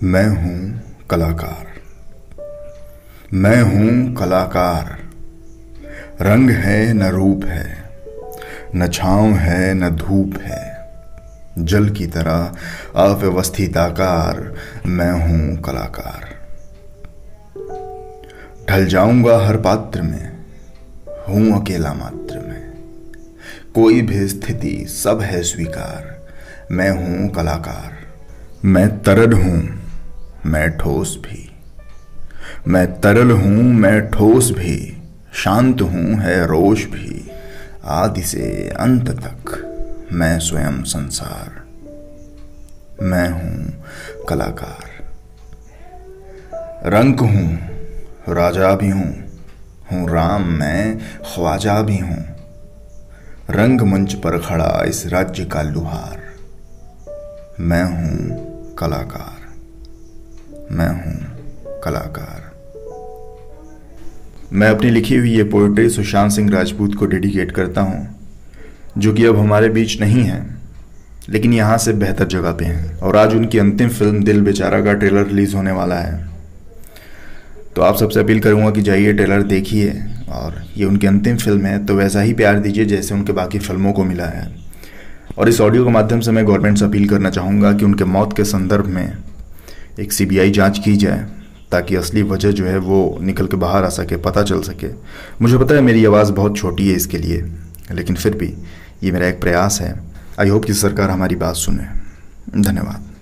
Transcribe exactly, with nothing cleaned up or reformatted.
मैं हूँ कलाकार। मैं हूँ कलाकार। रंग है न रूप है, न छाँव है न धूप है। जल की तरह अव्यवस्थित आकार, मैं हूँ कलाकार। ढल जाऊंगा हर पात्र में, हूँ अकेला मात्र में। कोई भी स्थिति सब है स्वीकार, मैं हूँ कलाकार। मैं तरल हूँ मैं ठोस भी, मैं तरल हूँ मैं ठोस भी। शांत हूँ है रोष भी, आदि से अंत तक मैं स्वयं संसार। मैं हूँ कलाकार। रंक हूँ राजा भी हूँ, हूँ राम मैं ख्वाजा भी हूँ। रंग मंच पर खड़ा इस राज्य का लुहार, मैं हूँ कलाकार। मैं हूँ कलाकार। मैं अपनी लिखी हुई ये पोएट्री सुशांत सिंह राजपूत को डेडिकेट करता हूँ, जो कि अब हमारे बीच नहीं है, लेकिन यहाँ से बेहतर जगह पे हैं। और आज उनकी अंतिम फिल्म दिल बेचारा का ट्रेलर रिलीज़ होने वाला है। तो आप सबसे अपील करूँगा कि जाइए ट्रेलर देखिए, और ये उनकी अंतिम फिल्म है तो वैसा ही प्यार दीजिए जैसे उनके बाकी फिल्मों को मिला है। और इस ऑडियो के माध्यम से मैं गवर्नमेंट से अपील करना चाहूँगा कि उनके मौत के संदर्भ में एक सीबीआई जांच की जाए, ताकि असली वजह जो है वो निकल के बाहर आ सके, पता चल सके। मुझे पता है मेरी आवाज़ बहुत छोटी है इसके लिए, लेकिन फिर भी ये मेरा एक प्रयास है। आई होप कि सरकार हमारी बात सुने। धन्यवाद।